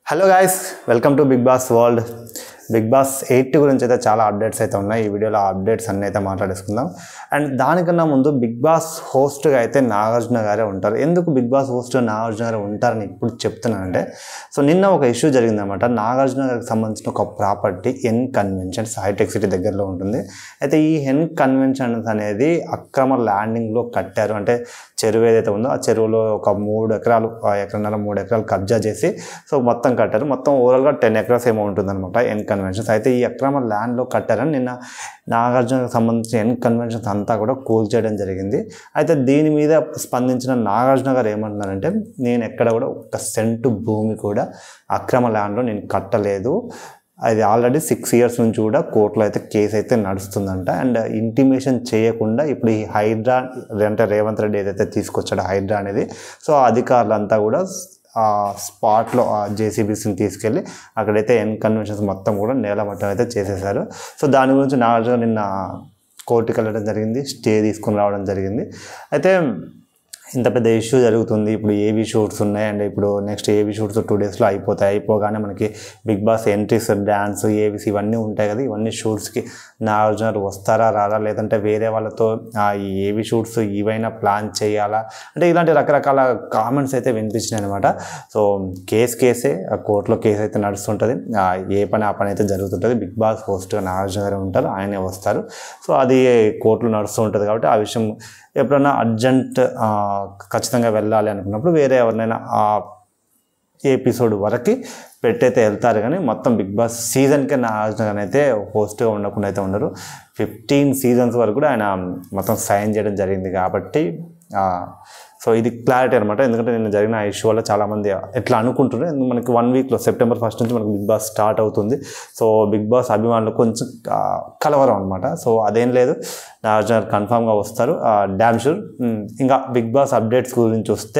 Hello guys, welcome to Bigg Boss world. Bigg Boss 8 గురించి అయితే చాలా అప్డేట్స్ అయితే ఉన్నాయి. ఈ వీడియోలో ఆ అప్డేట్స్ అన్నీ అయితే మాట్లాడేసుకుందాం. అండ్ దానికన్నా ముందు బిగ్ బాస్ హోస్ట్గా అయితే నాగార్జున గారే ఉంటారు. ఎందుకు బిగ్ బాస్ హోస్ట్గా నాగార్జున గారే ఉంటారని ఇప్పుడు చెప్తున్నానంటే, నిన్న ఒక ఇష్యూ జరిగిందన్నమాట. నాగార్జున గారికి సంబంధించిన ఒక property N conventions hitech city దగ్గరలో ఉంటుంది. అయితే ఈ ఎన్ కన్వెన్షన్స్ అనేది అక్రమ ల్యాండింగ్లో కట్టారు. అంటే చెరువు ఏదైతే ఉందో ఆ చెరువులో ఒక 3 ఎకరాలు, ఎకరన్నర 3 ఎకరాలు కబ్జా చేసి మొత్తం కట్టారు. మొత్తం ఓవరాల్గా 10 ఎకరాస్ ఏమో ఉంటుందన్నమాట ఎన్ కన్వెన్షన్స్. అయితే ఈ అక్రమ ల్యాండ్లో కట్టారని నిన్న నాగార్జునకు సంబంధించిన ఎన్ కన్వెన్షన్స్ అంతా కూడా కూల్ చేయడం జరిగింది. అయితే దీని మీద స్పందించిన నాగార్జున గారు ఏమంటున్నారంటే, నేను ఎక్కడ కూడా ఒక్క సెంటు భూమి కూడా అక్రమ ల్యాండ్లో నేను కట్టలేదు. అది ఆల్రెడీ 6 ఇయర్స్ నుంచి కూడా కోర్టులో అయితే కేసు అయితే నడుస్తుందంట. అండ్ ఇంటిమేషన్ చేయకుండా ఇప్పుడు ఈ హైడ్రా అంటే రేవంత్ రెడ్డి ఏదైతే తీసుకొచ్చాడో హైడ్రా అనేది, అధికారులంతా కూడా స్పాట్లో జేసీబీస్ని తీసుకెళ్ళి అక్కడైతే ఎన్ కన్వెన్షన్స్ మొత్తం కూడా నేలమట్టం అయితే చేసేసారు. దాని గురించి నాగార్జున నిన్న కోర్టుకి వెళ్ళడం జరిగింది, స్టే తీసుకుని రావడం జరిగింది. అయితే ఇంత పెద్ద ఇష్యూ జరుగుతుంది. ఇప్పుడు ఏవి షూట్స్ ఉన్నాయి. అండ్ ఇప్పుడు నెక్స్ట్ ఏవి షూట్స్ 2 డేస్లో అయిపోతాయి. అయిపోగానే మనకి Bigg Boss entries, dance, AVs ఇవన్నీ ఉంటాయి కదా. ఇవన్నీ షూట్స్కి నాగార్జున వస్తారా రారా, లేదంటే వేరే వాళ్ళతో ఈ ఏవి షూట్స్ ఇవైనా ప్లాన్ చేయాలా అంటే ఇలాంటి రకరకాల కామెంట్స్ అయితే వినిపించినాయి అనమాట. కేసే కోర్టులో కేసు అయితే నడుస్తుంటుంది. ఏ పని ఆ పని అయితే జరుగుతుంటుంది. బిగ్ బాస్ హోస్ట్గా నాగార్జున గారు ఉంటారు, ఆయనే వస్తారు. అది కోర్టులో నడుస్తూ ఉంటుంది కాబట్టి ఆ విషయం ఎప్పుడైనా అర్జెంట్ ఖచ్చితంగా వెళ్ళాలి అనుకున్నప్పుడు వేరే ఎవరినైనా ఆ ఎపిసోడ్ వరకు పెట్టయితే వెళ్తారు. కానీ మొత్తం బిగ్ బాస్ సీజన్కే నాగార్జున అయితే హోస్ట్గా ఉండకుండా అయితే ఉండరు. 15 సీజన్స్ వరకు కూడా ఆయన మొత్తం సైన్ చేయడం జరిగింది కాబట్టి ఇది క్లారిటీ అనమాట. ఎందుకంటే నిన్న జరిగిన ఆ ఇష్యూ వల్ల చాలామంది ఎట్లా అనుకుంటున్నారు. మనకి 1 వీక్లో సెప్టెంబర్ 1 నుంచి మనకి బిగ్ బాస్ స్టార్ట్ అవుతుంది. బిగ్ బాస్ అభిమానులు కొంచెం కలవరం అనమాట. అదేం లేదు, నాగార్జున కన్ఫామ్గా వస్తారు, డ్యామ్ షూర్. ఇంకా బిగ్ బాస్ అప్డేట్స్ గురించి వస్తే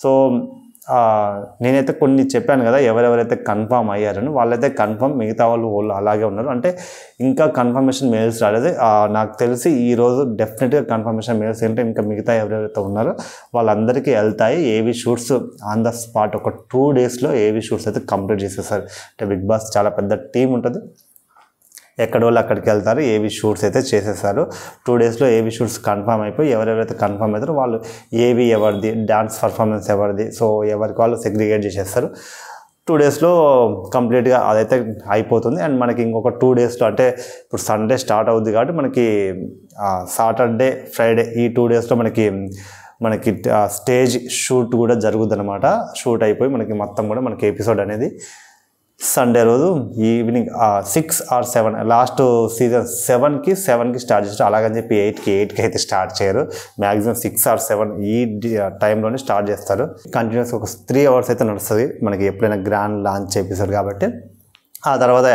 నేనైతే కొన్ని చెప్పాను కదా, ఎవరెవరైతే కన్ఫామ్ అయ్యారని వాళ్ళైతే కన్ఫామ్, మిగతా వాళ్ళు అలాగే ఉన్నారు. అంటే ఇంకా కన్ఫర్మేషన్ మెయిల్స్ రాలేదు. నాకు తెలిసి ఈరోజు డెఫినెట్గా కన్ఫర్మేషన్ మెయిల్స్ ఏంటంటే ఇంకా మిగతా ఎవరెవరైతే ఉన్నారో వాళ్ళందరికీ వెళ్తాయి. ఏవి షూట్స్ ఆన్ ద స్పాట్ ఒక 2 డేస్లో ఏవి షూట్స్ అయితే కంప్లీట్ చేసేస్తారు. అంటే బిగ్ బాస్ చాలా పెద్ద టీం ఉంటుంది, ఎక్కడ వాళ్ళు అక్కడికి వెళ్తారు, ఏవి షూట్స్ అయితే చేసేస్తారు. 2 డేస్లో ఏవి షూట్స్ కన్ఫర్మ్ అయిపోయి ఎవరెవరైతే కన్ఫర్మ్ అవుతారో వాళ్ళు ఏవి ఎవరిది, డాన్స్ పర్ఫార్మెన్స్ ఎవరిది, ఎవరికి వాళ్ళు సెగ్రిగేట్ చేసేస్తారు. 2 డేస్లో కంప్లీట్గా అదైతే అయిపోతుంది. అండ్ మనకి ఇంకొక 2 డేస్లో అంటే ఇప్పుడు సండే స్టార్ట్ అవుద్ది కాబట్టి మనకి సాటర్డే, ఫ్రైడే ఈ 2 డేస్లో మనకి స్టేజ్ షూట్ కూడా జరుగుద్ది అనమాట. షూట్ అయిపోయి మొత్తం కూడా మనకి ఎపిసోడ్ అనేది సండే రోజు ఈవినింగ్ 6 or 7 లాస్ట్ సీజన్ 7కి స్టార్ట్ చేస్తారు. అలాగని చెప్పి 8కి అయితే స్టార్ట్ చేయరు. మ్యాక్సిమం 6 or 7 ఈ టైంలోనే స్టార్ట్ చేస్తారు. కంటిన్యూస్ ఒక 3 hours అయితే నడుస్తుంది మనకి ఎప్పుడైనా గ్రాండ్ లాంచ్ ఎపిసోడ్ కాబట్టి. ఆ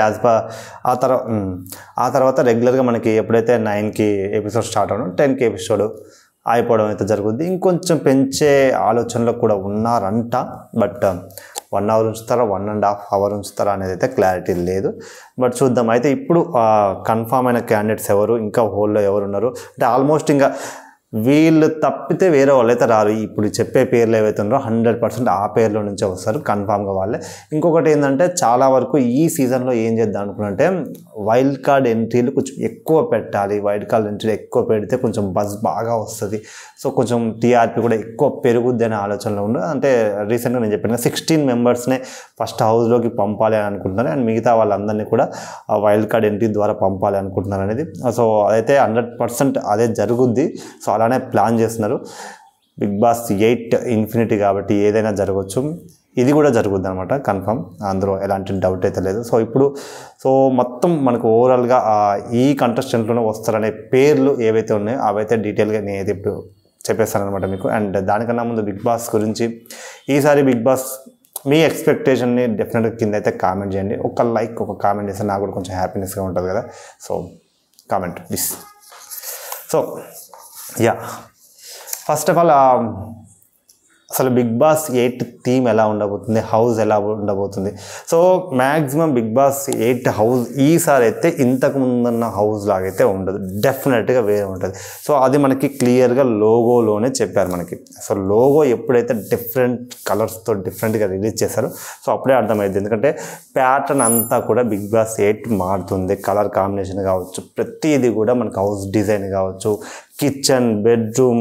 తర్వాత రెగ్యులర్గా మనకి ఎప్పుడైతే 9కి ఎపిసోడ్ స్టార్ట్ అవ్వడం 10కి ఎపిసోడ్ అయిపోవడం అయితే జరుగుద్ది. ఇంకొంచెం పెంచే ఆలోచనలో కూడా ఉన్నారంట. బట్ 1 hour ఉంచుతారా, 1.5 hour ఉంచుతారా అనేది అయితే క్లారిటీ లేదు. బట్ చూద్దాం. అయితే ఇప్పుడు కన్ఫామ్ అయిన క్యాండిడేట్స్ ఎవరు, ఇంకా హోల్లో ఎవరు ఉన్నారు అంటే ఆల్మోస్ట్ ఇంకా వీళ్ళు తప్పితే వేరే వాళ్ళు అయితే రారు. ఇప్పుడు చెప్పే పేర్లు ఏవైతే ఉన్నారో 100% ఆ పేర్లో నుంచే వస్తారు కన్ఫామ్గా వాళ్ళే. ఇంకొకటి ఏంటంటే చాలా వరకు ఈ సీజన్లో ఏం చేద్దాం అనుకున్నంటే వైల్డ్ కార్డ్ ఎంట్రీలు కొంచెం ఎక్కువ పెట్టాలి. వైల్డ్ కార్డ్ ఎంట్రీలు ఎక్కువ పెడితే కొంచెం బజ్ బాగా వస్తుంది. కొంచెం టీఆర్పీ కూడా ఎక్కువ పెరుగుద్ది అనే ఆలోచనలో ఉంది. అంటే రీసెంట్గా నేను చెప్పాను 16 మెంబర్స్నే ఫస్ట్ హౌస్లోకి పంపాలి అని అనుకుంటున్నారు. అండ్ మిగతా వాళ్ళందరినీ కూడా వైల్డ్ కార్డ్ ఎంట్రీ ద్వారా పంపాలి అనుకుంటున్నారు అనేది. అదైతే 100% అదే జరుగుద్ది. అలానే ప్లాన్ చేస్తున్నారు. బిగ్ బాస్ 8 ఇన్ఫినిటీ కాబట్టి ఏదైనా జరగవచ్చు. ఇది కూడా జరుగుద్ది అనమాట కన్ఫర్మ్, అందులో ఎలాంటి డౌట్ అయితే లేదు. ఇప్పుడు మొత్తం మనకు ఓవరాల్గా ఈ కంటెస్టెంట్లోనే వస్తారనే పేర్లు ఏవైతే ఉన్నాయో అవైతే డీటెయిల్గా నేనైతే ఇప్పుడు చెప్పేస్తాను అనమాట మీకు. అండ్ దానికన్నా ముందు బిగ్ బాస్ గురించి ఈసారి బిగ్ బాస్ మీ ఎక్స్పెక్టేషన్ని డెఫినెట్గా కింద అయితే కామెంట్ చేయండి. ఒక లైక్, ఒక కామెంట్ చేస్తే నాకు కూడా కొంచెం హ్యాపీనెస్గా ఉంటుంది కదా. Comment please. First of all అసలు బిగ్ బాస్ 8 థీమ్ ఎలా ఉండబోతుంది, హౌస్ ఎలా ఉండబోతుంది. So maximum Bigg Boss 8 house ఈసారి అయితే ఇంతకు ముందున్న హౌస్ లాగైతే ఉండదు, డెఫినెట్గా వేరే ఉంటుంది. సో అది మనకి క్లియర్గా లోగోలోనే చెప్పారు మనకి. సో లోగో ఎప్పుడైతే డిఫరెంట్ కలర్స్తో డిఫరెంట్గా రిలీజ్ చేశారో సో అప్పుడే అర్థమైంది. ఎందుకంటే ప్యాటర్న్ అంతా కూడా బిగ్ బాస్ 8 మారుతుంది. కలర్ కాంబినేషన్ కావచ్చు, ప్రతిదీ కూడా మనకు హౌస్ డిజైన్ కావచ్చు, kitchen, bedroom,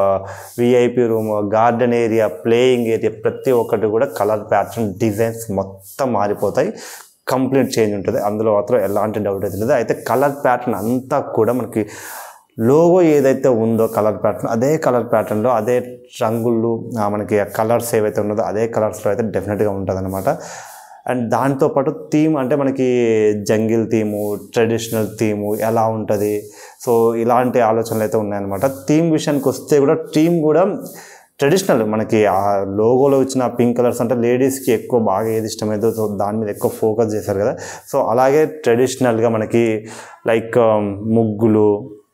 VIP room, garden area, playing area, ప్రతి ఒక్కటి కూడా కలర్ ప్యాటర్న్ డిజైన్స్ మొత్తం మారిపోతాయి. కంప్లీట్ చేంజ్ ఉంటుంది, అందులో మాత్రం ఎలాంటి డౌట్ అయితే లేదు. అయితే కలర్ ప్యాటర్న్ అంతా కూడా మనకి లోగో ఏదైతే ఉందో కలర్ ప్యాటర్న్, అదే కలర్ ప్యాటర్న్లో అదే రంగులు మనకి కలర్స్ ఏవైతే ఉన్నదో అదే కలర్స్లో అయితే డెఫినెట్గా ఉంటుంది అనమాట. అండ్ దాంతోపాటు థీమ్ అంటే మనకి జంగిల్ థీము, ట్రెడిషనల్ థీము ఎలా ఉంటుంది, సో ఇలాంటి ఆలోచనలు అయితే ఉన్నాయన్నమాట. థీమ్ విషయానికి వస్తే కూడా థీమ్ కూడా ట్రెడిషనల్, మనకి ఆ లోగోలో ఇచ్చిన పింక్ కలర్స్ అంటే లేడీస్కి ఎక్కువ బాగా ఏది ఇష్టమైందో సో దాని మీద ఎక్కువ ఫోకస్ చేశారు కదా. సో అలాగే ట్రెడిషనల్గా మనకి లైక్ ముగ్గులు,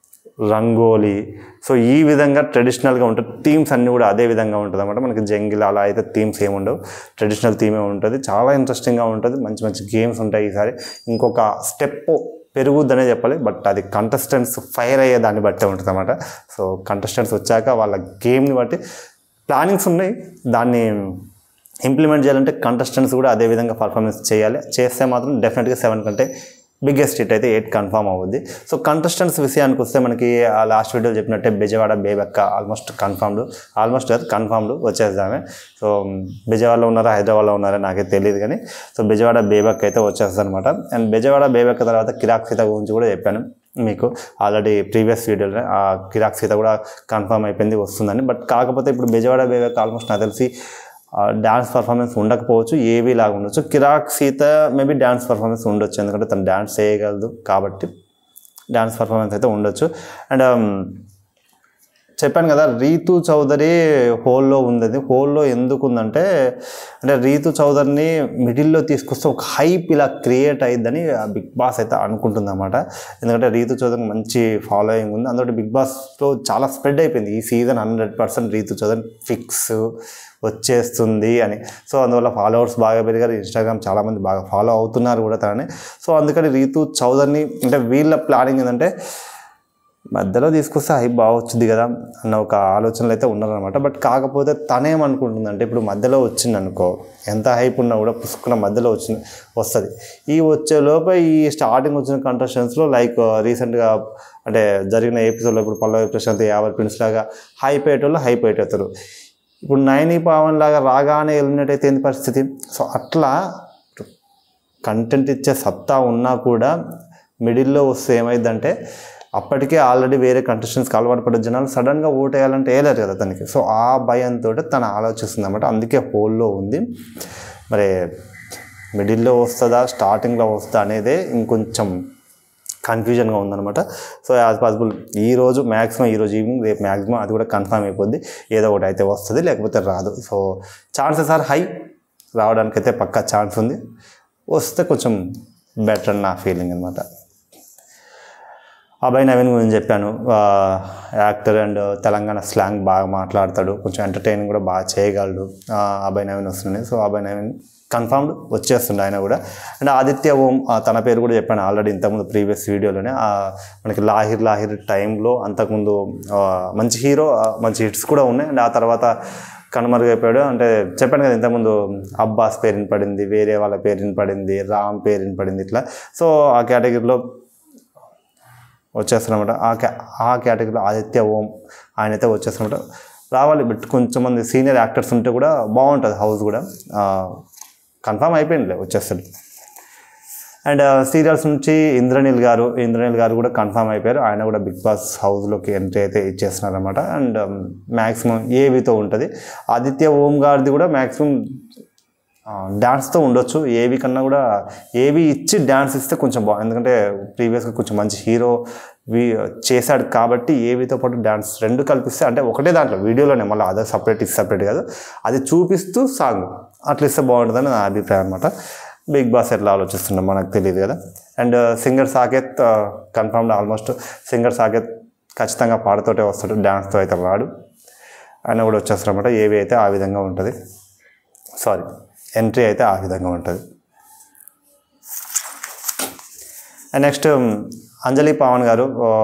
రంగోలీ, సో ఈ విధంగా ట్రెడిషనల్గా ఉంటుంది. థీమ్స్ అన్నీ కూడా అదే విధంగా ఉంటుంది అనమాట. మనకి జంగిల్ అలా అయితే థీమ్స్ ఏమి ఉండవు, ట్రెడిషనల్ థీమే ఉంటుంది. చాలా ఇంట్రెస్టింగ్గా ఉంటుంది, మంచి మంచి గేమ్స్ ఉంటాయి. ఈసారి ఇంకొక స్టెప్ పెరుగుద్దనే చెప్పాలి, బట్ అది కంటెస్టెంట్స్ ఫైర్ అయ్యే దాన్ని బట్టే ఉంటుంది అనమాట. సో కంటెస్టెంట్స్ వచ్చాక వాళ్ళ గేమ్ని బట్టి ప్లానింగ్స్ ఉన్నాయి, దాన్ని ఇంప్లిమెంట్ చేయాలంటే కంటెస్టెంట్స్ కూడా అదే విధంగా పర్ఫార్మెన్స్ చేయాలి. చేస్తే మాత్రం డెఫినెట్గా 7 కంటే బిగ్గెస్ట్ హిట్ అయితే 8 కన్ఫామ్ అవుద్ది. సో కంటెస్టెంట్స్ విషయానికి వస్తే మనకి లాస్ట్ వీడియోలో చెప్పినట్టే Bezawada Bebakka almost confirmed, almost కాదు కన్ఫామ్డ్ వచ్చేద్దామే. సో బెజవాడలో ఉన్నారా హైదరాబాద్లో ఉన్నారా నాకైతే తెలియదు, కానీ సో బెజవాడ బేబక్క అయితే వచ్చేస్తుంది అనమాట. అండ్ బెజవాడ బేబక్క తర్వాత కిరాక్ సీత గురించి కూడా చెప్పాను మీకు ఆల్రెడీ ప్రీవియస్ వీడియోలో. ఆ కిరాక్ సీత కూడా కన్ఫామ్ అయిపోయింది, వస్తుందని. బట్ కాకపోతే ఇప్పుడు బెజవాడ బేబక్క ఆల్మోస్ట్ నాకు తెలిసి డ్యాన్స్ పర్ఫార్మెన్స్ ఉండకపోవచ్చు, ఏవీ లాగా ఉండొచ్చు. కిరాక్ సీత మేబీ డ్యాన్స్ పర్ఫార్మెన్స్ ఉండొచ్చు, ఎందుకంటే తను డ్యాన్స్ చేయగలదు కాబట్టి డ్యాన్స్ పర్ఫార్మెన్స్ అయితే ఉండొచ్చు. అండ్ చెప్పాను కదా రీతు చౌదరి హోల్లో ఉంది. హోల్లో ఎందుకు ఉందంటే అంటే రీతు చౌదరిని మిడిల్లో తీసుకొస్తే ఒక హైప్ ఇలా క్రియేట్ అయ్యిద్దని బిగ్ బాస్ అయితే అనుకుంటుంది అన్నమాట. ఎందుకంటే రీతు చౌదరి మంచి ఫాలోయింగ్ ఉంది, అందులో బిగ్ బాస్లో చాలా స్ప్రెడ్ అయిపోయింది ఈ సీజన్. 100% రీతు చౌదరి ఫిక్స్ వచ్చేస్తుంది అని. సో అందువల్ల ఫాలోవర్స్ బాగా పెరిగారు, ఇన్స్టాగ్రామ్ చాలామంది బాగా ఫాలో అవుతున్నారు కూడా తనని. సో అందుకని రీతు చౌదరిని అంటే వీళ్ళ ప్లానింగ్ ఏంటంటే మధ్యలో తీసుకొస్తే హైప్ బాగా వచ్చింది కదా అన్న ఒక ఆలోచనలు అయితే ఉన్నారనమాట. బట్ కాకపోతే తనేమనుకుంటుందంటే ఇప్పుడు మధ్యలో వచ్చింది అనుకో, ఎంత హైప్ ఉన్నా కూడా పుసుకున్న మధ్యలో వస్తుంది. ఈ వచ్చేలోపే ఈ స్టార్టింగ్ వచ్చిన కంటెస్టెంట్స్లో లైక్ రీసెంట్గా అంటే జరిగిన ఎపిసోడ్లో ఇప్పుడు పల్లవి ప్రశాంత్, యావర్ ప్రిన్స్ లాగా హైప్ అయ్యేటోళ్ళు హైప్ అవుతారు. ఇప్పుడు నైని పవన్ లాగా రాగానే ఎలిమినేట్ అయితే ఏంది పరిస్థితి. సో అట్లా కంటెంట్ ఇచ్చే సత్తా ఉన్నా కూడా మిడిల్లో వస్తే ఏమైందంటే అప్పటికే ఆల్రెడీ వేరే కంటెస్టెంట్స్కి అలవాటు పడే జనాలు సడన్గా ఓట్ వేయాలంటే వేయలేరు కదా తనకి. సో ఆ భయంతో తను ఆలోచిస్తుంది అన్నమాట, అందుకే హోల్లో ఉంది. మరి మిడిల్లో వస్తుందా స్టార్టింగ్లో వస్తుందా అనేదే ఇంకొంచెం కన్ఫ్యూజన్గా ఉందన్నమాట. సో యాజ్ పాసిబుల్ ఈరోజు ఈవినింగ్, రేపు మ్యాక్సిమం అది కూడా కన్ఫర్మ్ అయిపోద్ది. ఏదో ఒకటి అయితే వస్తుంది, లేకపోతే రాదు. సో ఛాన్సెస్ ఆర్ హై, రావడానికైతే పక్కా ఛాన్స్ ఉంది. వస్తే కొంచెం బెటర్ అని నా ఫీలింగ్ అనమాట. అభయ్ నవీన్ గురించి చెప్పాను, యాక్టర్ అండ్ తెలంగాణ స్లాంగ్ బాగా మాట్లాడతాడు, కొంచెం ఎంటర్టైనింగ్ కూడా బాగా చేయగలడు. అభయ్ నవీన్ వస్తుంది. సో అభయ్ నవీన్ కన్ఫర్మ్డ్ వచ్చేస్తుండే ఆయన కూడా. అండ్ ఆదిత్య ఓం తన పేరు కూడా చెప్పాను ఆల్రెడీ ఇంతకుముందు ప్రీవియస్ వీడియోలోనే. మనకి లాహిర్ టైంలో అంతకుముందు మంచి హీరో, మంచి హిట్స్ కూడా ఉన్నాయి. అండ్ ఆ తర్వాత కనుమరుగైపోయాడు. అంటే చెప్పాను కదా ఇంతకుముందు అబ్బాస్ పేరుని పడింది, వేరే వాళ్ళ పేరుని పడింది, రామ్ పేరుని పడింది, ఇట్లా. సో ఆ కేటగిరీలో వచ్చేస్తున్నమాట. ఆ కేటగిరీలో ఆదిత్య ఓం ఆయన అయితే వచ్చేస్తున్నమాట. రావాలి, బట్ కొంచెం మంది సీనియర్ యాక్టర్స్ ఉంటే కూడా బాగుంటుంది హౌస్ కూడా. కన్ఫర్మ్ అయిపోయింది, వచ్చేస్తాడు. అండ్ సీరియల్స్ నుంచి ఇంద్రనీల్ గారు కూడా కన్ఫర్మ్ అయిపోయారు. ఆయన కూడా బిగ్ బాస్ హౌస్లోకి ఎంట్రీ అయితే ఇచ్చేస్తున్నారనమాట. అండ్ మ్యాక్సిమం ఏవితో ఉంటుంది. ఆదిత్య ఓం గారిది కూడా మ్యాక్సిమం డ్యాన్స్తో ఉండొచ్చు. ఏవి కన్నా కూడా ఏవి ఇచ్చి డ్యాన్స్ ఇస్తే కొంచెం బాగుంది, ఎందుకంటే ప్రీవియస్గా కొంచెం మంచి హీరో చేశాడు కాబట్టి ఏవితో పాటు డ్యాన్స్ రెండు కల్పిస్తే, అంటే ఒకటే దాంట్లో వీడియోలోనే మళ్ళీ అదర్ సపరేట్ కాదు, అది చూపిస్తూ సాంగ్ అట్లా ఇస్తే బాగుంటుందని నా అభిప్రాయం అనమాట. బిగ్ బాస్ ఎట్లా ఆలోచిస్తున్నాం మనకు తెలియదు కదా. And singer Saketh confirmed, almost singer Saketh ఖచ్చితంగా పాటతోటే వస్తాడు, డ్యాన్స్తో అయితే రాడు. ఆయన కూడా వచ్చేస్తారన్నమాట. ఏవి అయితే ఆ విధంగా ఉంటుంది, సారీ ఎంట్రీ అయితే ఆ విధంగా ఉంటుంది. అండ్ నెక్స్ట్ అంజలి పవన్ గారు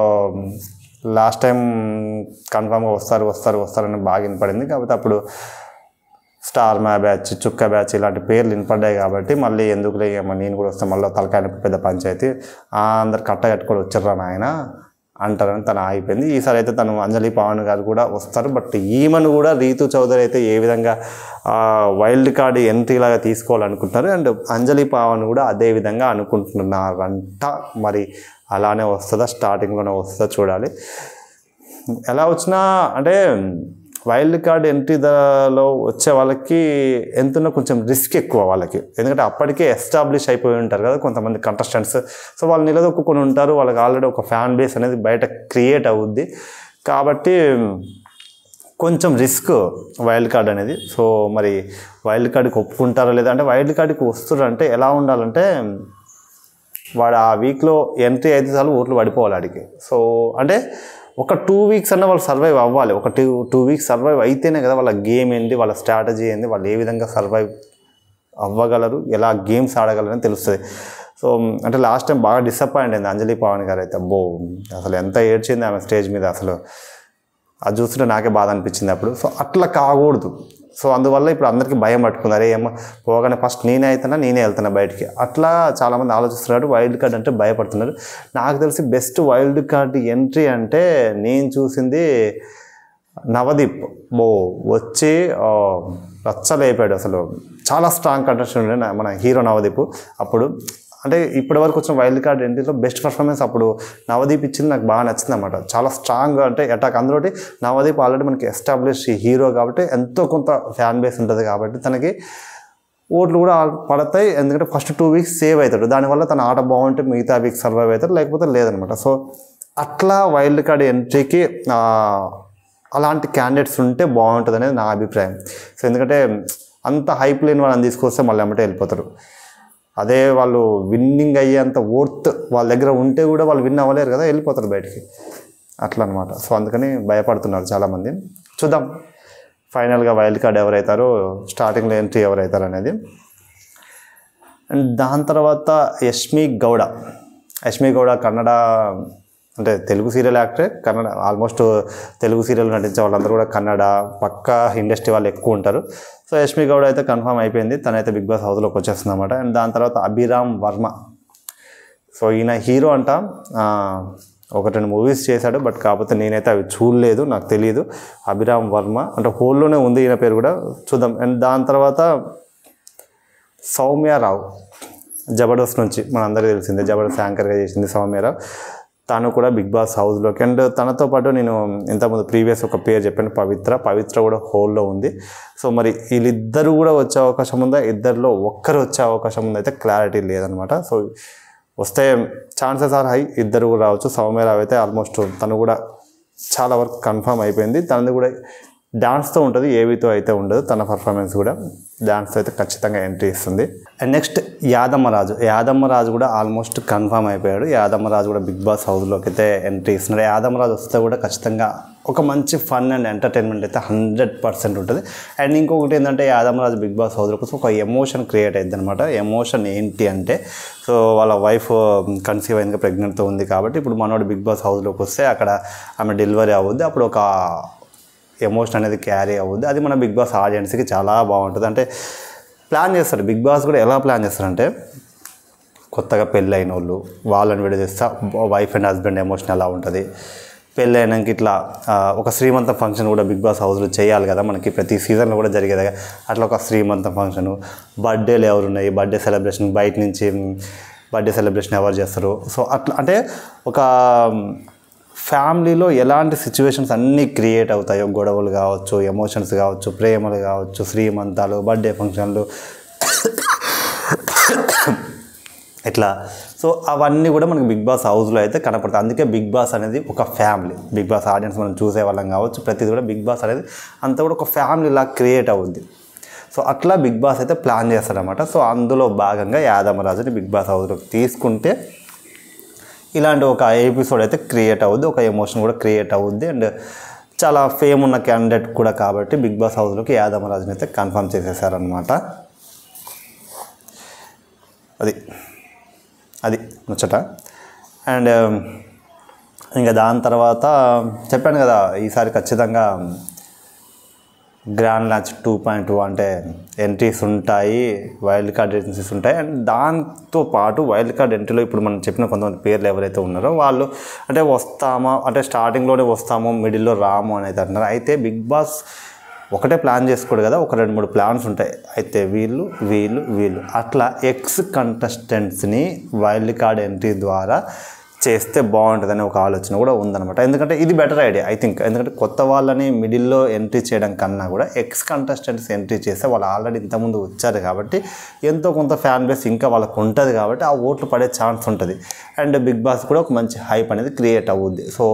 లాస్ట్ టైం కన్ఫామ్గా వస్తారని బాగా వినపడింది. కాకపోతే అప్పుడు స్టార్ మా బ్యాచ్, చుక్క బ్యాచ్ ఇలాంటి పేర్లు వినపడ్డాయి కాబట్టి మళ్ళీ ఎందుకులే నేను కూడా వస్తాను, మళ్ళీ తలకాయ పెద్ద పంచాయతీ, అందరు కట్టగట్టుకొని వచ్చారా ఆయన అంటారని తను ఆగిపోయింది. ఈసారి అయితే తను అంజలి పవన్ గారు కూడా వస్తారు. బట్ ఈమెను కూడా రీతు చౌదరి అయితే ఏ విధంగా వైల్డ్ కార్డ్ ఎంట్రీ లాగా తీసుకోవాలనుకుంటున్నారు. అండ్ అంజలి పవన్ కూడా అదే విధంగా అనుకుంటున్నారంట. మరి అలానే వస్తుందా, స్టార్టింగ్లోనే వస్తుందా చూడాలి. ఎలా వచ్చినా అంటే వైల్డ్ కార్డ్ ఎంట్రీలో వచ్చే వాళ్ళకి ఎంతున్నా కొంచెం రిస్క్ ఎక్కువ వాళ్ళకి, ఎందుకంటే అప్పటికే ఎస్టాబ్లిష్ అయిపోయి ఉంటారు కదా కొంతమంది కంటెస్టెంట్స్. సో వాళ్ళు నిలదొక్కుని ఉంటారు, వాళ్ళకి ఆల్రెడీ ఒక ఫ్యాన్ బేస్ అనేది బయట క్రియేట్ అవుద్ది. కాబట్టి కొంచెం రిస్క్ వైల్డ్ కార్డ్ అనేది. సో మరి వైల్డ్ కార్డ్కి ఒప్పుకుంటారా లేదా, అంటే వైల్డ్ కార్డ్కి వస్తున్నారంటే ఎలా ఉండాలంటే వాడు ఆ వీక్లో ఎంట్రీ అయితే చాలు ఓట్లు పడిపోవాలి వాడికి. సో అంటే ఒక 2 వీక్స్ అన్న వాళ్ళు సర్వైవ్ అవ్వాలి. ఒక 2 వీక్స్ సర్వైవ్ అయితేనే కదా వాళ్ళ గేమ్ ఏంటి, వాళ్ళ స్ట్రాటజీ ఏంటి, వాళ్ళు ఏ విధంగా సర్వైవ్ అవ్వగలరు, ఎలా గేమ్స్ ఆడగలరు అని తెలుస్తుంది. సో అంటే లాస్ట్ టైం బాగా డిసప్పాయింట్ అయింది అంజలి పవన్ గారు అయితే. అసలు ఎంత ఏడ్చింది ఆమె స్టేజ్ మీద, అసలు అది చూస్తుంటే నాకే బాధ అనిపించింది అప్పుడు. సో అట్లా కాకూడదు. సో అందువల్ల ఇప్పుడు అందరికీ భయం పట్టుకున్నారు, ఏమో పోగానే ఫస్ట్ నేనే వెళ్తున్నా బయటికి, అట్లా చాలామంది ఆలోచిస్తున్నారు. వైల్డ్ కార్డ్ అంటే భయపడుతున్నారు. నాకు తెలిసి బెస్ట్ వైల్డ్ కార్డ్ ఎంట్రీ అంటే నేను చూసింది నవదీప్. వచ్చి రచ్చలేపాడు, అసలు చాలా స్ట్రాంగ్ కంటెస్టెంట్ ఉండే మన హీరో నవదీప్. అప్పుడు అంటే ఇప్పటి వరకు వచ్చిన వైల్డ్ కార్డ్ ఎంట్రీలో బెస్ట్ పర్ఫార్మెన్స్ అప్పుడు నవదీప్ ఇచ్చింది, నాకు బాగా నచ్చింది అనమాట. చాలా స్ట్రాంగ్ అంటే అటాక్. అందులోటి నవదీప్ ఆల్రెడీ మనకి ఎస్టాబ్లిష్ హీరో కాబట్టి ఎంతో కొంత ఫ్యాన్ బేస్ ఉంటుంది కాబట్టి తనకి ఓట్లు కూడా పడతాయి. ఎందుకంటే ఫస్ట్ 2 వీక్స్ సేవ్ అవుతాడు, దానివల్ల తన ఆట బాగుంటే మిగతా వీక్ సర్వైవ్ అవుతాడు, లేకపోతే లేదనమాట. సో అట్లా వైల్డ్ కార్డ్ ఎంట్రీకి అలాంటి క్యాండిడేట్స్ ఉంటే బాగుంటుంది అనేది నా అభిప్రాయం. సో ఎందుకంటే అంత హైప్ లేని వాళ్ళని తీసుకొస్తే మళ్ళీ ఎమ్మటే వెళ్ళిపోతారు. అదే వాళ్ళు విన్నింగ్ అయ్యేంత ఓర్త్ వాళ్ళ దగ్గర ఉంటే కూడా వాళ్ళు విన్ అవ్వలేరు కదా, వెళ్ళిపోతారు బయటికి, అట్లా అనమాట. సో అందుకని భయపడుతున్నారు చాలామంది. చూద్దాం ఫైనల్గా వైల్డ్ కార్డ్ ఎవరైతారో, స్టార్టింగ్లో ఎంట్రీ ఎవరైతారు అనేది. అండ్ దాని తర్వాత యష్మి గౌడ కన్నడ అంటే తెలుగు సీరియల్ యాక్టరే, కన్నడ ఆల్మోస్ట్ తెలుగు సీరియల్ నటించే వాళ్ళందరూ కూడా కన్నడ పక్కా ఇండస్ట్రీ వాళ్ళు ఎక్కువ ఉంటారు. సో యష్మి గౌడ అయితే కన్ఫర్మ్ అయిపోయింది, తనైతే బిగ్ బాస్ హౌస్లోకి వచ్చేస్తుంది అనమాట. అండ్ దాని తర్వాత అభిరామ్ వర్మ. సో ఈయన హీరో అంట, 1-2 మూవీస్ చేశాడు, బట్ కాకపోతే నేనైతే అవి చూడలేదు, నాకు తెలియదు. అభిరామ్ వర్మ అంటే హోల్లోనే ఉంది ఈయన పేరు కూడా, చూద్దాం. అండ్ దాని తర్వాత సౌమ్యారావు, జబర్దస్త్ నుంచి మనందరికీ తెలిసిందే, జబర్దస్త్ యాంకర్గా చేసింది సౌమ్యారావు. తను కూడా బిగ్ బాస్ హౌస్లోకి. అండ్ తనతో పాటు నేను ఇంతకుముందు ప్రీవియస్ ఒక పేరు చెప్పాను, పవిత్ర కూడా హోల్లో ఉంది. సో మరి వీళ్ళిద్దరూ కూడా వచ్చే అవకాశం ఉందా, ఇద్దరిలో ఒక్కరు వచ్చే అవకాశం ఉందా అయితే క్లారిటీ లేదనమాట. సో వస్తే ఛాన్సెస్ ఆర్ హై, ఇద్దరు కూడా రావచ్చు. సౌమ్యరావు అయితే ఆల్మోస్ట్ తను కూడా చాలా వరకు కన్ఫర్మ్ అయిపోయింది. తనది కూడా డాన్స్తో ఉంటుంది, ఏవితో అయితే ఉండదు. తన పర్ఫార్మెన్స్ కూడా డాన్స్తో అయితే ఖచ్చితంగా ఎంట్రీ ఇస్తుంది. అండ్ నెక్స్ట్ యాదమ్మ రాజు కూడా ఆల్మోస్ట్ కన్ఫర్మ్ అయిపోయాడు. యాదమ్మ రాజు కూడా బిగ్ బాస్ హౌస్లోకి అయితే ఎంట్రీ ఇస్తున్నాడు. యాదమ్మ రాజు వస్తే కూడా ఖచ్చితంగా ఒక మంచి ఫన్ అండ్ ఎంటర్టైన్మెంట్ అయితే 100% ఉంటుంది. అండ్ ఇంకొకటి ఏంటంటే యాదమ్మ రాజు బిగ్ బాస్ హౌస్లోకి ఒక ఎమోషన్ క్రియేట్ అయింది అనమాట. ఎమోషన్ ఏంటి అంటే, సో వాళ్ళ వైఫ్ కన్సీవ్ అయింది, ప్రెగ్నెంట్తో ఉంది కాబట్టి ఇప్పుడు మనోడు బిగ్ బాస్ హౌస్లోకి వస్తే అక్కడ ఆమె డెలివరీ అవుద్ది, అప్పుడు ఒక ఎమోషన్ అనేది క్యారీ అవుద్ది. అది మన బిగ్ బాస్ ఆడియన్స్కి చాలా బాగుంటుంది. అంటే ప్లాన్ చేస్తారు బిగ్ బాస్ కూడా. ఎలా ప్లాన్ చేస్తారంటే, కొత్తగా పెళ్ళి అయిన వాళ్ళు వాళ్ళని విడదీస్తా, వైఫ్ అండ్ హస్బెండ్ ఎమోషన్ ఎలా ఉంటుంది, పెళ్ళి అయినాక ఇట్లా ఒక శ్రీమంతం ఫంక్షన్ కూడా బిగ్ బాస్ హౌస్లో చేయాలి కదా, మనకి ప్రతి సీజన్లో కూడా జరిగేది. అట్లా ఒక శ్రీమంతం ఫంక్షను, బర్త్డేలు ఎవరు ఉన్నాయి, బర్త్డే సెలబ్రేషన్, బయట నుంచి బర్త్డే సెలబ్రేషన్ ఎవరు చేస్తారు. సో అట్లా అంటే ఒక ఫ్యామిలీలో ఎలాంటి సిచ్యువేషన్స్ అన్నీ క్రియేట్ అవుతాయో, గొడవలు కావచ్చు, ఎమోషన్స్ కావచ్చు, ప్రేమలు కావచ్చు, శ్రీమంతాలు, బర్త్డే ఫంక్షన్లు ఇట్లా. సో అవన్నీ కూడా మనకి బిగ్ బాస్ హౌస్లో అయితే కనపడతాయి. అందుకే బిగ్ బాస్ అనేది ఒక ఫ్యామిలీ. బిగ్ బాస్ ఆడియన్స్ మనం చూసే వాళ్ళం కావచ్చు, ప్రతిదీ కూడా బిగ్ బాస్ అనేది అంతా కూడా ఒక ఫ్యామిలీలా క్రియేట్ అవుద్ది. సో అట్లా బిగ్ బాస్ అయితే ప్లాన్ చేస్తారనమాట. సో అందులో భాగంగా యాదమ్మరాజుని బిగ్ బాస్ హౌస్లోకి తీసుకుంటే ఇలాంటి ఒక ఎపిసోడ్ అయితే క్రియేట్ అవుద్ది, ఒక ఎమోషన్ కూడా క్రియేట్ అవుద్ది. అండ్ చాలా ఫేమ్ ఉన్న క్యాండిడేట్ కూడా కాబట్టి బిగ్ బాస్ హౌస్లోకి యాదమరాజుని అయితే కన్ఫర్మ్ చేసేసారనమాట. అది ముచ్చట. అండ్ ఇంకా దాని తర్వాత చెప్పాను కదా, ఈసారి ఖచ్చితంగా గ్రాండ్ మ్యాచ్ 2.2 అంటే ఎంట్రీస్ ఉంటాయి, వైల్డ్ కార్డ్ ఎంట్రీస్ ఉంటాయి. అండ్ దాంతో పాటు వైల్డ్ కార్డ్ ఎంట్రీలో ఇప్పుడు మనం చెప్పిన కొంతమంది పేర్లు ఎవరైతే ఉన్నారో వాళ్ళు అంటే వస్తామా అంటే స్టార్టింగ్లోనే వస్తామో మిడిల్లో రాము అని అయితే అంటున్నారు. అయితే బిగ్ బాస్ ఒకటే ప్లాన్ చేసుకోడు కదా, ఒక 2-3 ప్లాన్స్ ఉంటాయి. అయితే వీళ్ళు అట్లా ఎక్స్ కంటెస్టెంట్స్ని వైల్డ్ కార్డ్ ఎంట్రీ ద్వారా చేస్తే బాగుంటుందని ఒక ఆలోచన కూడా ఉందన్నమాట. ఎందుకంటే ఇది బెటర్ ఐడియా ఐ థింక్. ఎందుకంటే కొత్త వాళ్ళని మిడిల్లో ఎంట్రీ చేయడం కన్నా కూడా ఎక్స్ కంటెస్టెంట్స్ ఎంట్రీ చేస్తే వాళ్ళు ఆల్రెడీ ఇంతకుముందు వచ్చారు కాబట్టి ఎంతో కొంత ఫ్యాన్ బేస్ ఇంకా వాళ్ళకు ఉంటుంది కాబట్టి ఆ ఓట్లు పడే ఛాన్స్ ఉంటుంది. అండ్ బిగ్ బాస్ కూడా ఒక మంచి హైప్ అనేది క్రియేట్ అవుద్ది. So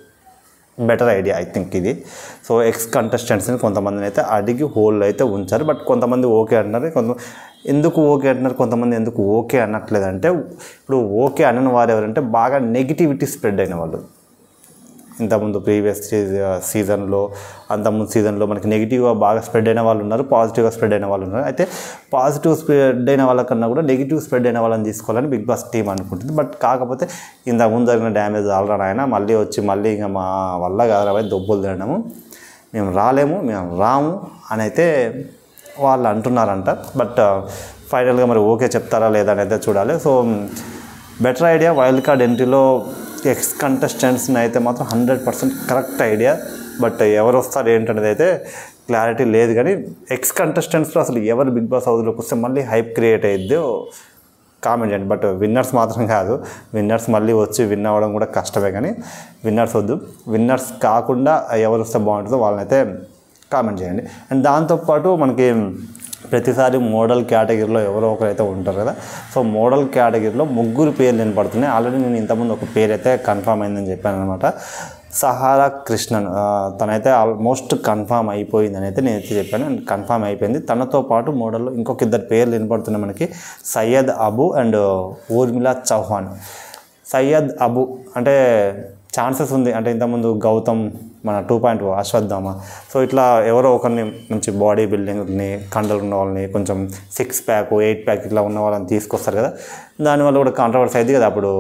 better idea I think ఇది. సో ఎక్స్ కంటెస్టెంట్స్ని కొంతమందిని అయితే అడిగి హోల్డ్ అయితే ఉంచారు. బట్ కొంతమంది ఓకే అంటున్నారు, ఎందుకు ఓకే అంటున్నారు, కొంతమంది ఎందుకు ఓకే అనట్లేదంటే ఇప్పుడు ఓకే అనని వారు ఎవరంటే బాగా నెగిటివిటీ స్ప్రెడ్ అయిన వాళ్ళు. ఇంతకుముందు ప్రీవియస్ సీజన్లో అంతకుముందు సీజన్లో మనకి నెగిటివ్గా బాగా స్ప్రెడ్ అయిన వాళ్ళు ఉన్నారు, పాజిటివ్గా స్ప్రెడ్ అయిన వాళ్ళు ఉన్నారు. అయితే పాజిటివ్ స్ప్రెడ్ అయిన వాళ్ళకన్నా కూడా నెగిటివ్ స్ప్రెడ్ అయిన వాళ్ళని తీసుకోవాలని బిగ్ బాస్ టీం అనుకుంటుంది. బట్ కాకపోతే ఇంతకుముందు జరిగిన డ్యామేజ్ ఆల్రెడీ ఆయన మళ్ళీ ఇంకా మా వల్ల కాదు దొబ్బులు తినడము, మేము రాము అని అయితే వాళ్ళు అంటున్నారంట. బట్ ఫైనల్గా మరి ఓకే చెప్తారా లేదా అనేది చూడాలి. So better idea wild card ఎంట్రీలో ఎక్స్ కంటెస్టెంట్స్ని అయితే మాత్రం 100% కరెక్ట్ ఐడియా. బట్ ఎవరు వస్తారు ఏంటనేది అయితే క్లారిటీ లేదు. కానీ ఎక్స్ కంటెస్టెంట్స్లో అసలు ఎవరు బిగ్ బాస్ హౌస్లోకి వస్తే మళ్ళీ హైప్ క్రియేట్ అయ్యిద్దో కామెంట్ చేయండి. బట్ విన్నర్స్ మాత్రం కాదు, విన్నర్స్ మళ్ళీ వచ్చి విన్ అవ్వడం కూడా కష్టమే. కానీ విన్నర్స్ వద్దు, విన్నర్స్ కాకుండా ఎవరు వస్తే బాగుంటుందో వాళ్ళనైతే కామెంట్ చేయండి. అండ్ దాంతోపాటు మనకి ప్రతిసారి మోడల్ కేటగిరీలో ఎవరో ఒకరైతే ఉంటారు కదా. సో మోడల్ కేటగిరీలో 3 పేర్లు వినపడుతున్నాయి. ఆల్రెడీ నేను ఇంతకుముందు ఒక పేరు అయితే కన్ఫర్మ్ అయిందని చెప్పాను అనమాట. సహారా కృష్ణన్ తనైతే ఆల్మోస్ట్ కన్ఫర్మ్ అయిపోయిందని అయితే నేనైతే చెప్పాను. అండ్ కన్ఫర్మ్ అయిపోయింది. తనతో పాటు మోడల్లో ఇంకొక 2 పేర్లు వినపడుతున్నాయి మనకి, సయ్యద్ అబు అండ్ ఊర్మిళ చౌహాన్. సయ్యద్ అబు అంటే ఛాన్సెస్ ఉంది, అంటే ఇంతకుముందు గౌతమ్ మన 2.2 అశ్వత్థామ. సో ఇట్లా ఎవరో ఒకరిని మంచి బాడీ బిల్డింగ్ని కండలు ఉన్న వాళ్ళని కొంచెం 6 ప్యాక్ 8 ప్యాక్ ఇట్లా ఉన్న వాళ్ళని తీసుకొస్తారు కదా. దానివల్ల కూడా కాంట్రవర్సీ అయింది కదా అప్పుడు,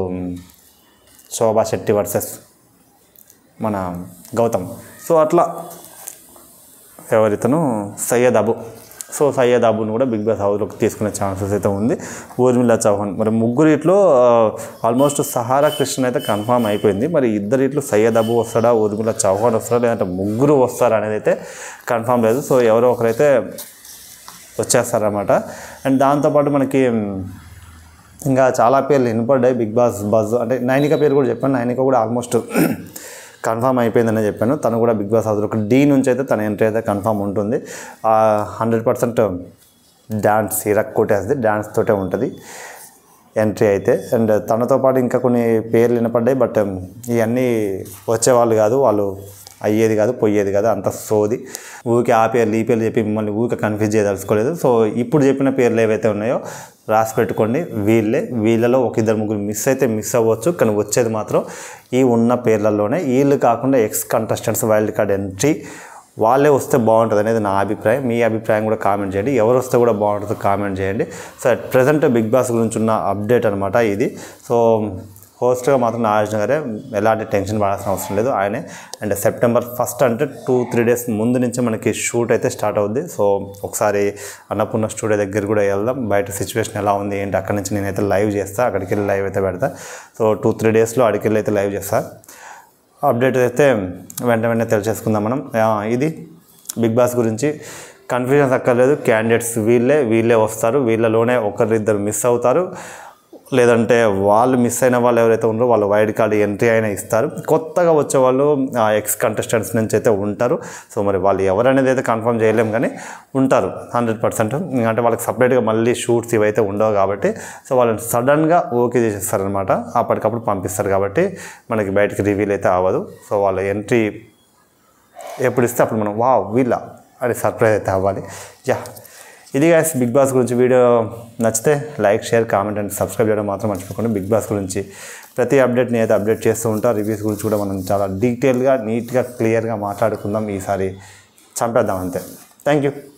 శోభా శెట్టి వర్సెస్ మన గౌతమ్. సో అట్లా ఎవరితను సయ్యద్ అబు. సో సయ్యద్ అబుని కూడా బిగ్ బాస్ హౌస్లోకి తీసుకునే ఛాన్సెస్ అయితే ఉంది. ఊర్మిళ చౌహాన్ మరి 3 ఆల్మోస్ట్ సహారా కృష్ణ అయితే కన్ఫర్మ్ అయిపోయింది. మరి 2 సయ్యద్ అబు వస్తాడా, ఊర్మిళ చౌహాన్ వస్తాడా, లేదంటే 3 వస్తారా అనేది అయితే కన్ఫర్మ్ లేదు. సో ఎవరో ఒకరైతే వచ్చేస్తారన్నమాట. అండ్ దాంతోపాటు మనకి ఇంకా చాలా పేర్లు వినపడ్డాయి బిగ్ బాస్ బజ్. అంటే నైనిక పేరు కూడా చెప్పాను, నైనిక కూడా ఆల్మోస్ట్ కన్ఫర్మ్ అయిపోయిందని చెప్పాను. తను కూడా బిగ్ బాస్ హౌస్లో D నుంచి అయితే తన ఎంట్రీ అయితే కన్ఫర్మ్ ఉంటుంది. 100% డ్యాన్స్ కొట్టేస్తుంది, డ్యాన్స్ తోటే ఉంటుంది ఎంట్రీ అయితే. అండ్ తనతో పాటు ఇంకా కొన్ని పేర్లు వినపడ్డాయి. బట్ ఇవన్నీ వచ్చేవాళ్ళు కాదు, వాళ్ళు అయ్యేది కాదు, పోయేది కాదు, అంత సోది. ఊరికే ఆ పేర్లు ఈ పేర్లు చెప్పి మిమ్మల్ని ఊరికే కన్ఫ్యూజ్ చేయదలుచుకోలేదు. సో ఇప్పుడు చెప్పిన పేర్లు ఏవైతే ఉన్నాయో రాసి పెట్టుకోండి. వీళ్ళలో 1-2-3 మిస్ అవ్వచ్చు, కానీ వచ్చేది మాత్రం ఈ ఉన్న పేర్లలోనే. వీళ్ళు కాకుండా ex contestants wild card entry వాళ్ళే వస్తే బాగుంటుంది అనేది నా అభిప్రాయం. మీ అభిప్రాయం కూడా కామెంట్ చేయండి. ఎవరు వస్తే కూడా బాగుంటుందో కామెంట్ చేయండి. So at present Bigg Boss గురించి ఉన్న అప్డేట్ అనమాట ఇది. సో హోస్ట్గా మాత్రం నాగార్జున గారే, ఎలాంటి టెన్షన్ పడాల్సిన అవసరం లేదు, ఆయనే. అండ్ సెప్టెంబర్ 1 అంటే 2-3 డేస్ ముందు నుంచే మనకి షూట్ అయితే స్టార్ట్ అవుద్ది. సో ఒకసారి అన్నపూర్ణ స్టూడియో దగ్గర కూడా వెళ్దాం, బయట సిచ్యువేషన్ ఎలా ఉంది ఏంటి అక్కడి నుంచి నేనైతే లైవ్ చేస్తాను, అక్కడికి వెళ్ళి లైవ్ అయితే పెడతా. సో 2-3 డేస్లో అక్కడికి వెళ్ళి అయితే లైవ్ చేస్తాను. అప్డేట్ అయితే వెంటనే తెలిసేసుకుందాం మనం. ఇది బిగ్ బాస్ గురించి కన్ఫ్యూజన్స్ అక్కర్లేదు. క్యాండిడేట్స్ వీళ్ళే వస్తారు, వీళ్ళలోనే 1-2 మిస్ అవుతారు, లేదంటే వాళ్ళు మిస్ అయిన వాళ్ళు ఎవరైతే ఉన్నారో వాళ్ళు వైల్డ్ కార్డ్ ఎంట్రీ అయినా ఇస్తారు. కొత్తగా వచ్చే వాళ్ళు ఎక్స్ కంటెస్టెంట్స్ నుంచి అయితే ఉంటారు. సో మరి వాళ్ళు ఎవరనేది అయితే కన్ఫర్మ్ చేయలేము, కానీ ఉంటారు 100%. అంటే వాళ్ళకి సపరేట్గా మళ్ళీ షూట్స్ ఇవైతే ఉండవు కాబట్టి సో వాళ్ళని సడన్గా ఓకే చేసేస్తారనమాట, అప్పటికప్పుడు పంపిస్తారు కాబట్టి మనకి బయటకు రివీల్ అయితే అవ్వదు. సో వాళ్ళ ఎంట్రీ ఎప్పుడు ఇస్తే అప్పుడు మనం వీళ్ళ అది సర్ప్రైజ్ అయితే అవ్వాలి. ఇది గైస్ బిగ్ బాస్ గురించి. వీడియో నచ్చితే like, share, comment and subscribe చేయడం మాత్రం మర్చిపోకండి. బిగ్ బాస్ గురించి ప్రతి అప్డేట్ నేనైతే అప్డేట్ చేస్తూ ఉంటాను. రివ్యూస్ గురించి కూడా మనం చాలా డీటెయిల్గా, నీట్గా, క్లియర్గా మాట్లాడుకుందాం. ఈసారి చంపేద్దాం అంతే. Thank you.